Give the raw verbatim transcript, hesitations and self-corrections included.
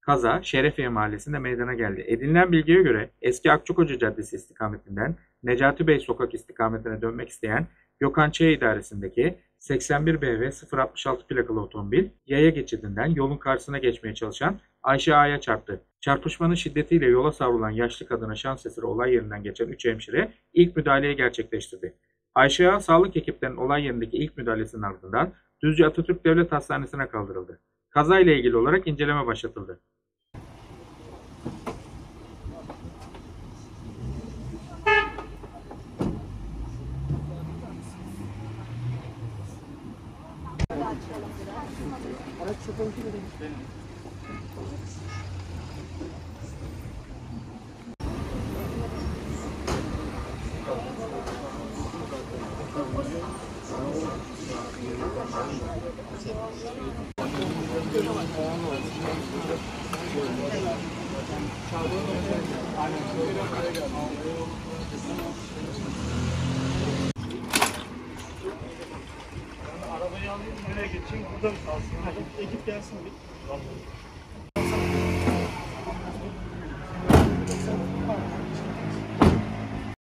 Kaza Şerefiye Mahallesi'nde meydana geldi. Edinilen bilgiye göre eski Akçakoca Caddesi istikametinden Necati Bey Sokak istikametine dönmek isteyen Gökhan Ç. idaresindeki seksen bir B V sıfır altmış altı plakalı otomobil yaya geçidinden yolun karşısına geçmeye çalışan Ayşe A'ya çarptı. Çarpışmanın şiddetiyle yola savrulan yaşlı kadına şans eseri olay yerinden geçen üç hemşire ilk müdahaleyi gerçekleştirdi. Ayşe A sağlık ekiplerinin olay yerindeki ilk müdahalesinin ardından Düzce Atatürk Devlet Hastanesi'ne kaldırıldı. Kazayla ilgili olarak inceleme başlatıldı. Araç şoförü kim ödemiş? Benim. Arabayı alayım, nereye geçeyim? Burada mı kalsın? Ekip gelsin bir.